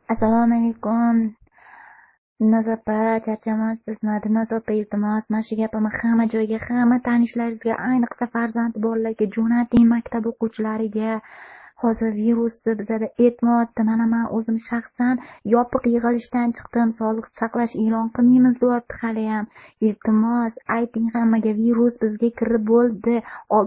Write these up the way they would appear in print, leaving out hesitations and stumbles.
Assalomu alaykum. Dinoz opa, charchamoqsizmi? Dinoz opa, iltimos, mana shu gapimni hamma joyga, hamma tanishlaringizga, ayniqsa farzandi borlarga jo'nating, maktab o'quvchilariga. Hozir virusni bizada aytmayapti. Mana men o'zim shaxsan yopiq yig'ilishdan chiqdim. Sog'liqni saqlash e'lon qilmaymiz deyapti haliyam. Iltimos, ayting hammaga, virus bizga kirib bo'ldi.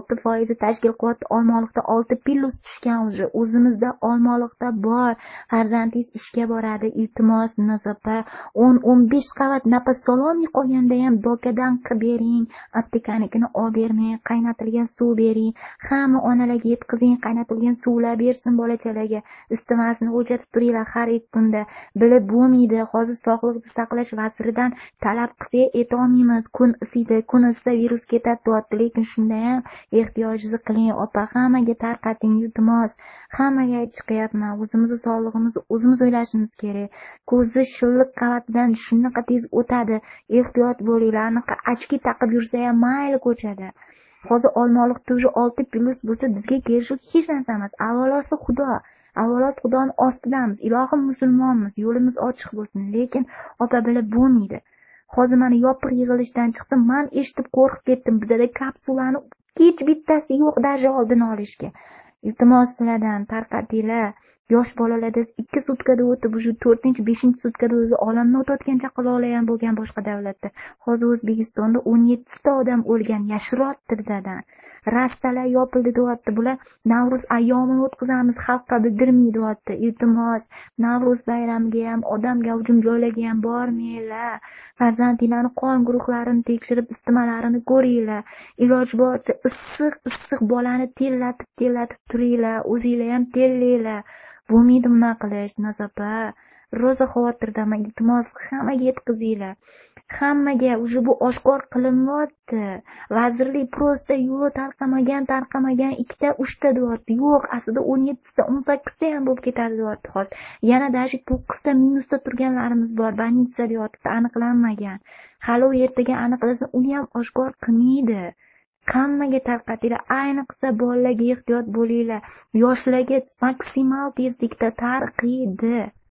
6% tashkil qilyapti. Olmaliqda 6+ tushgan уже. O'zimizda Olmaliqda bor. Farzandingiz ishga boradi. Iltimos, Dinoz opa, 10-15 qavat napas sololmay qolganda ham dokadan qilib bering. Aptekanikini olib bermang. Qaynatilgan suv bering. Hamma onalarga yetkazing, qaynatilgan suv bersin bolachalarga. Istimasini o'lchatib turinglar har ikki kunda. Bilib bo'lmaydi. Hozir sog'liqni saqlash vaziridan talab qilsak aytolmaymiz. Kun isiydi, kun isisa virus ketadi deyapti, lekin shunda ham ehtiyotingizni qiling opa. Hammaga tarqating, iltimos. Hammaga aytib chiqyapman. O'zimizni sog'lig'imizni o'zimiz o'ylashimiz kerak. Ko'zi shilliq qavatidan shunaqa tez o'tadi. Ehtiyot bo'linglar. Anaqa ochki taqib yursa ham mayli ko'chada. Hozir Olmaliqda уже 6+ bo'lsa bizga kelishi hech narsa emas. Avvalosi Xudo. Avvalosi Xudoni ostidamiz. Ilohim musulmonmiz. Yo'limiz ochiq bo'lsin. Lekin opa bilib bo'lmaydi. Hozir mana yopiq yig'ilishdan chiqdim. Men eshitib qo'rqib ketdim. Bizada kapsulani hech bittasi yo'q даже oldini olishga. Iltimos sizlardan tarqatinglar. Yosh bolalarda 2 sutkada o'tib, уже 4-5 sutkada o'zi olamni o'tayotgan chaqaloqlar ham bo'lgan boshqa davlatda. Hozir O'zbekistonda 17 ta odam o'lgan, yashiryapti bizadan. Rastalar yopildi deyapti. Bular Navro'z ayyomini o'tkazamiz, xalqqa bildirmaydi deyapti. Iltimos, Navro'z bayramiga ham, odam gavjum joylarga ham bormanglar. Farzandinglarni qon guruhlarini tekshirib, isitmalarini ko'ringlar. Iloj boricha issiq bolani tellatib turinglar. O'zinglar ham tellanglar. Bo'lmaydi bunaqa qilish, Dinoz opa. Roza xavotirdaman. Iltimos, hammaga yetkazinglar. Hammaga уже bu oshkor qilinyapti. Vazirlik prosta yo'q, tarqamagan 2-3 ta deyapti. Yo'q, aslida 17 ta, 18 ta ham bo'lib ketadi deyapti hozir. Yana даже 9 ta minusda turganlarimiz bor. Больница deyapti, aniqlanmagan. Hali u ertaga aniqlasa, uni ham oshkor qilmaydi. Hammaga tarqatinglar, ayniqsa bolalarga ehtiyot bo'linglar. Yoshlarga maksimal tezlikda tarqaydi.